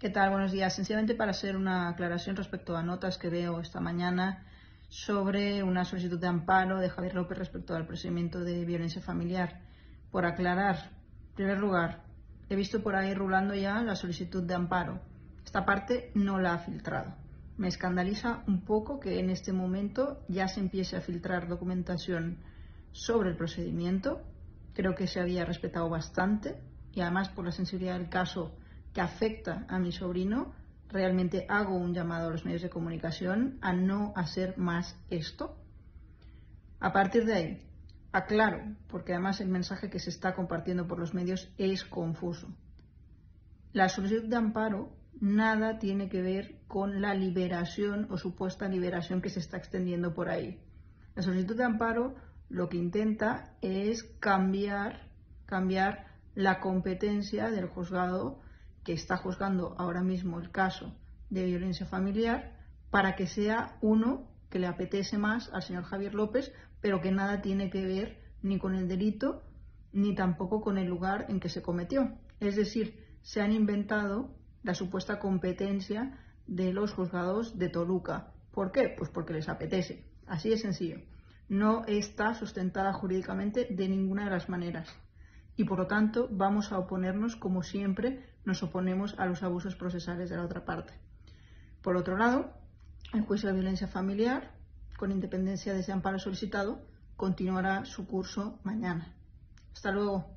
¿Qué tal? Buenos días. Sencillamente para hacer una aclaración respecto a notas que veo esta mañana sobre una solicitud de amparo de Javier López respecto al procedimiento de violencia familiar. Por aclarar, en primer lugar, he visto por ahí rulando ya la solicitud de amparo. Esta parte no la ha filtrado. Me escandaliza un poco que en este momento ya se empiece a filtrar documentación sobre el procedimiento. Creo que se había respetado bastante y además por la sensibilidad del caso que afecta a mi sobrino, realmente hago un llamado a los medios de comunicación a no hacer más esto. A partir de ahí, aclaro, porque además el mensaje que se está compartiendo por los medios es confuso. La solicitud de amparo nada tiene que ver con la liberación o supuesta liberación que se está extendiendo por ahí. La solicitud de amparo lo que intenta es cambiar la competencia del juzgado que está juzgando ahora mismo el caso de violencia familiar para que sea uno que le apetece más al señor Javier López, pero que nada tiene que ver ni con el delito ni tampoco con el lugar en que se cometió. Es decir, se han inventado la supuesta competencia de los juzgados de Toluca. ¿Por qué? Pues porque les apetece. Así de sencillo. No está sustentada jurídicamente de ninguna de las maneras. Y por lo tanto vamos a oponernos como siempre nos oponemos a los abusos procesales de la otra parte. Por otro lado, el juicio de violencia familiar, con independencia de ese amparo solicitado, continuará su curso mañana. Hasta luego.